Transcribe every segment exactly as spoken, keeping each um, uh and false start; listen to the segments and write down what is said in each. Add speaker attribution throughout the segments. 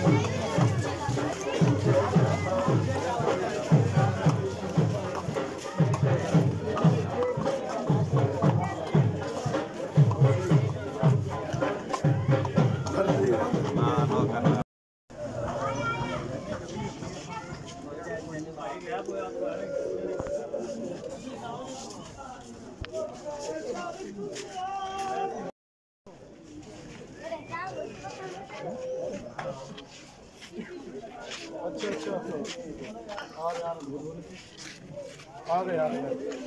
Speaker 1: अच्छा अच्छा आ गए आ गए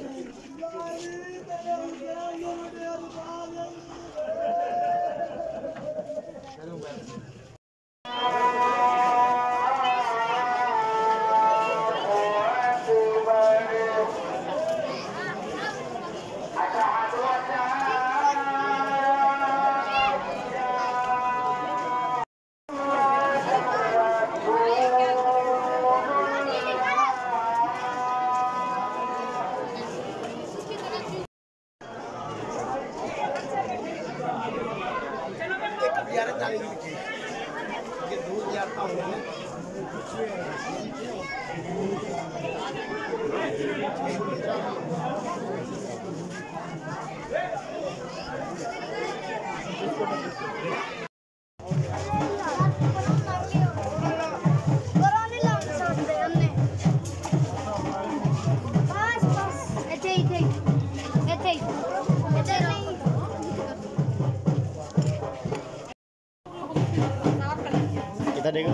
Speaker 2: kita deh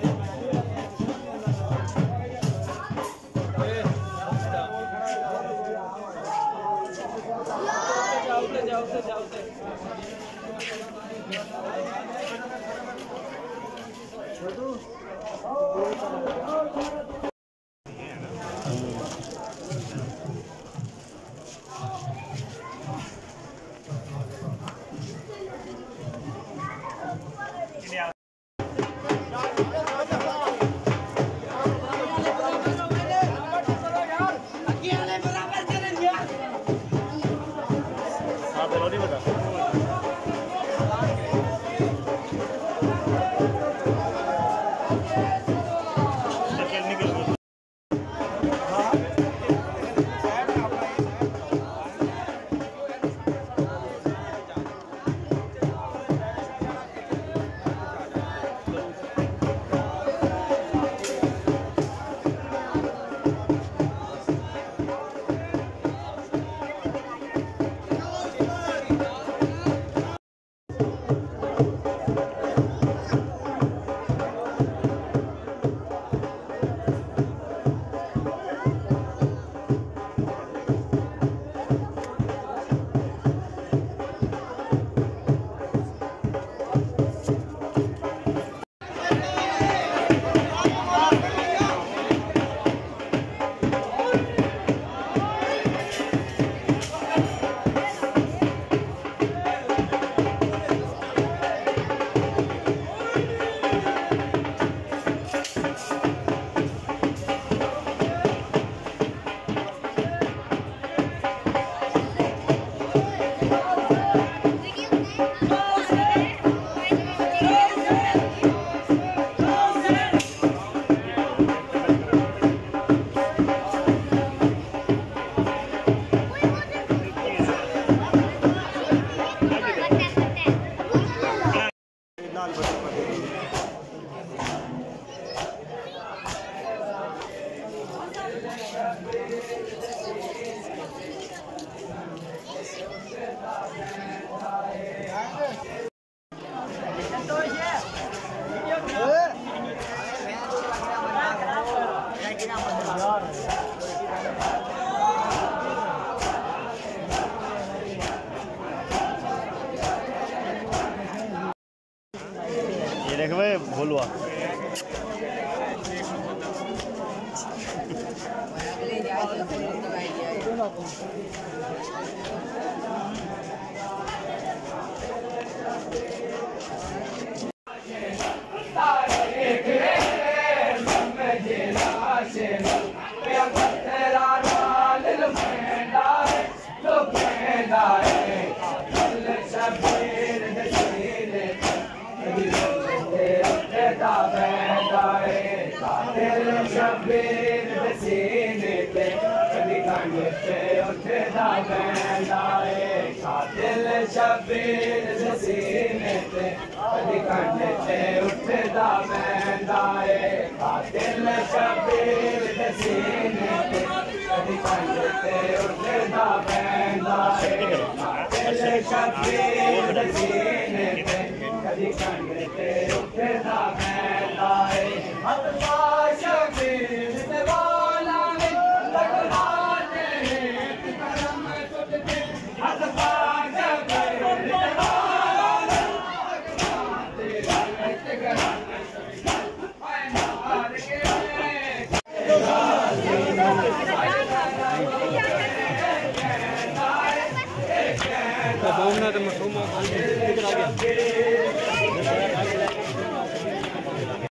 Speaker 2: ये देख भाई बोलवा
Speaker 3: उठदा बैठदा है कातिल शबीर दे सीने ते कदी कंध ते उठदा बैठदा है कातिल शबीर दे सीने ते कदी कंध ते उठदा बैठदा है कातिल शबीर दे सीने ते कदी कंध ते उठदा बैठदा है कातिल शबीर दे सीने ते कदी कंध ते उठदा बैठदा है अल्लाह शबीर दे वाला ने लगदा ने करम तुझे अल्लाह शबीर दे वाला ने लगदा ते